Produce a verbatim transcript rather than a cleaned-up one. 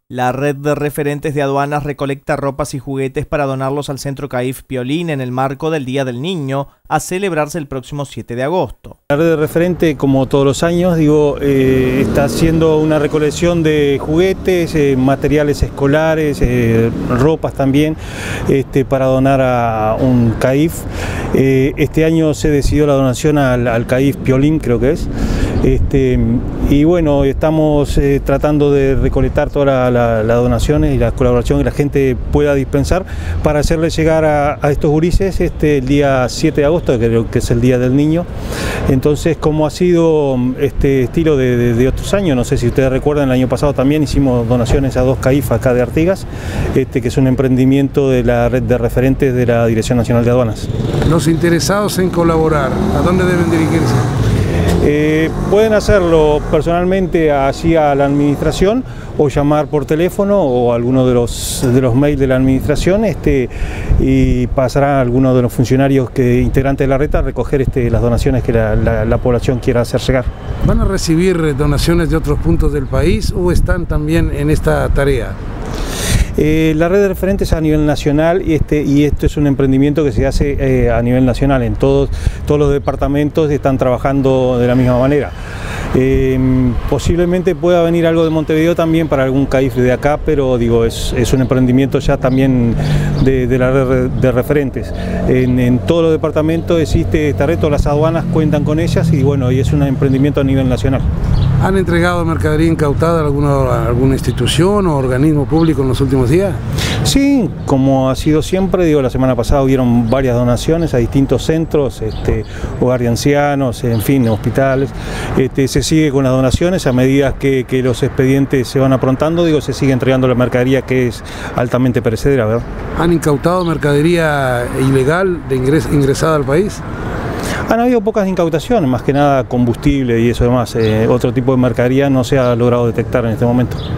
La red de referentes de aduanas recolecta ropas y juguetes para donarlos al Centro CAIF Piolín en el marco del Día del Niño, a celebrarse el próximo siete de agosto. La red de referente, como todos los años, digo, eh, está haciendo una recolección de juguetes, eh, materiales escolares, eh, ropas también, este, para donar a un CAIF. Eh, este año se decidió la donación al, al CAIF Piolín, creo que es. Este, y bueno, estamos eh, tratando de recolectar todas las la, la donaciones y la colaboración que la gente pueda dispensar para hacerle llegar a, a estos gurises este, el día siete de agosto, que creo que es el Día del Niño. Entonces, como ha sido este estilo de, de, de otros años, no sé si ustedes recuerdan, el año pasado también hicimos donaciones a dos CAIF acá de Artigas, este, que es un emprendimiento de la red de referentes de la Dirección Nacional de Aduanas. Los interesados en colaborar, ¿a dónde deben dirigirse? Eh, pueden hacerlo personalmente allí a la administración o llamar por teléfono o alguno de los, de los mails de la administración este, y pasará a alguno de los funcionarios que, integrantes de la red a recoger este, las donaciones que la, la, la población quiera hacer llegar. ¿Van a recibir donaciones de otros puntos del país o están también en esta tarea? Eh, la red de referentes a nivel nacional y, este, y esto es un emprendimiento que se hace eh, a nivel nacional, en todos, todos los departamentos están trabajando de la misma manera. Eh, posiblemente pueda venir algo de Montevideo también para algún CAIF de acá, pero digo, es, es un emprendimiento ya también de, de la red de referentes. En, en todos los departamentos existe esta red, todas las aduanas cuentan con ellas y bueno, y es un emprendimiento a nivel nacional. ¿Han entregado mercadería incautada a alguna, alguna institución o organismo público en los últimos días? Sí, como ha sido siempre, digo, la semana pasada hubieron varias donaciones a distintos centros, este, hogar de ancianos, en fin, hospitales. Este, se sigue con las donaciones a medida que, que los expedientes se van aprontando, digo, se sigue entregando la mercadería que es altamente perecedera, ¿verdad? ¿Han incautado mercadería ilegal de ingres, ingresada al país? Han habido pocas incautaciones, más que nada combustible y eso demás. Eh, otro tipo de mercadería no se ha logrado detectar en este momento.